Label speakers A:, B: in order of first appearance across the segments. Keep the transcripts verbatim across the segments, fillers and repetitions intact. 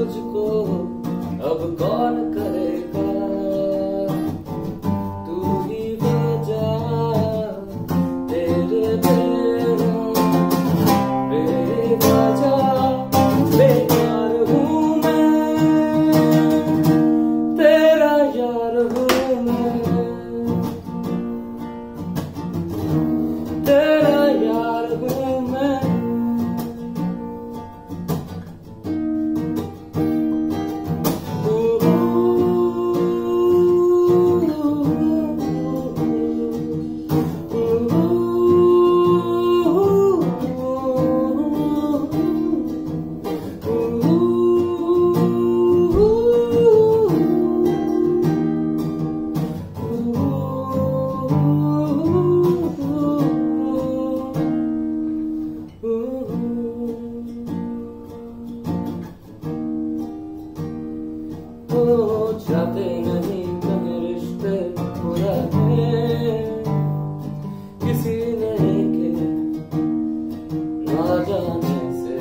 A: तुझको अब कौन करेगा, तू ही वजह तेरे बिना बेवजह बेकार हूँ मैं, तेरा यार हूँ मैं, तेरा यार हूँ मैं। जाते नहीं कहीं रिश्ते पुराने, किसी नए के ना जाने से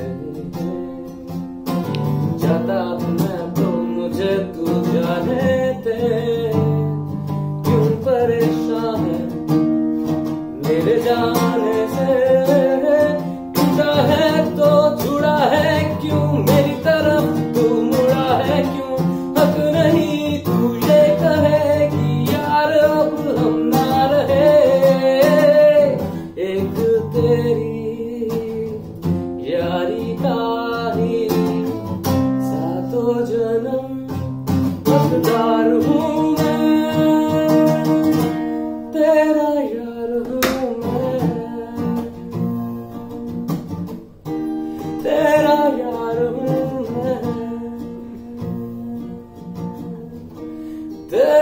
A: जाता हूँ मैं तो मुझे तू जाने दे, क्यों परेशान है मेरे जाने से, टूटा है तो जुड़ा है क्यों मेरी तरफ तू मुड़ा है क्यों, हक नहीं तू ये कहे कि यार अब हम ना रहे, एक तेरी यारी का ही सातों जन्म हकदार हूँ मैं, तेरा यार हूँ मैं, तेरा यार हूँ मैं।